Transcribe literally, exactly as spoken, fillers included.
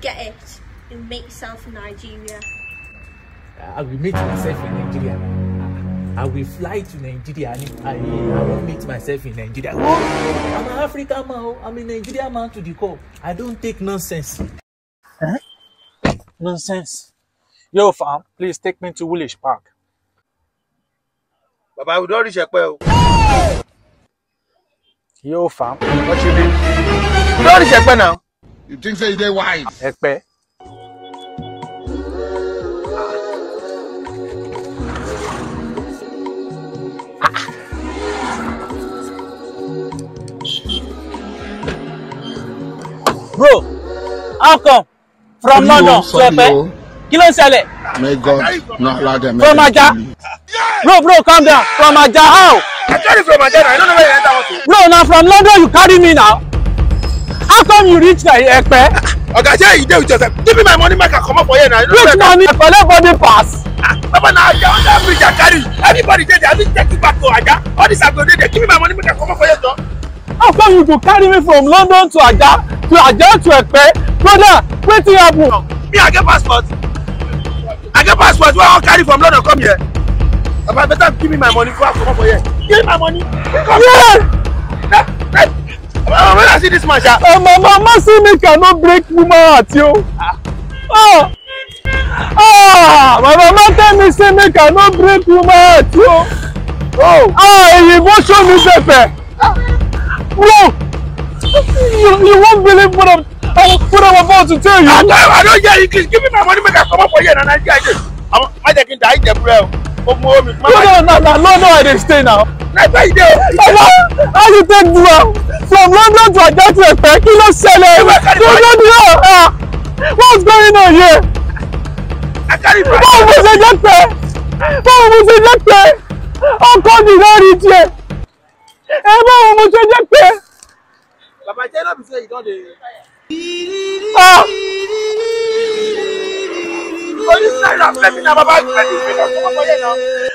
Forget it. You'll make yourself in Nigeria. I will meet myself in Nigeria. I will fly to Nigeria and I, I will meet myself in Nigeria. Oh, I'm an African man. I'm a Nigerian man to the core. I don't take nonsense. Huh? Nonsense. Yo, fam, please take me to Woolwich Park. Baba, we don't reach Ekpe. Yo, fam. What you mean? We don't reach Ekpe now. You think say they wise? Ekpe. Bro, how come? From London to Ekpe? Kilo Sele. May God not allow them. From Aja. Bro, bro, calm down. From Aja, how? I carry from Aja. I don't know where you enter also. Bro, now from London you carry me now. How come you reach the Ekpe? Okay, say you dey with yourself. Give me my money, make I come up for you now. Which money? Collect body pass. Baba, now Aja, on that bridge I carry. Everybody dey there. I need to take you back to Aja. All this I go dey there. Give me my money, make I come up for you, though. How come you go carry me from London to Aja, to Aja to Ekpe? Brother, wetin happen? Me, I get passport. I get passport. Where I carry from London come here. Baba, better give me my money before I come up for you. Give me my money. Come yeah. That, that. Baba, when I see this man, sha. Uh, my mama say me cannot break woman heart, yo. Ah. Oh. Ah, my mama tell me say me cannot break woman heart, yo. Oh. Ah, you won't show me paper. Bro, you, you won't believe what I'm, what I'm about to tell you. I don't, I don't hear English. Give me my money, make I come up for you, and I get it. I'm taking the idea, bro. No, no, no, no, no, no, I didn't stay now. That's why you do. How you take do from London to Aja to Ekpe? Kilo Sele. No, no, no. What's going on here? I carry back. Báwo mo ṣe jẹ́ pé? Báwo mo ṣe jẹ́ pé? Ọkọ mi náà rí tiẹ̀. Ẹ báwo mo ṣe jẹ́ pé? Baba, tell them say you don't dey. Ah! Oh, this night I'm sleeping now, Baba. You ready? Come up for you now.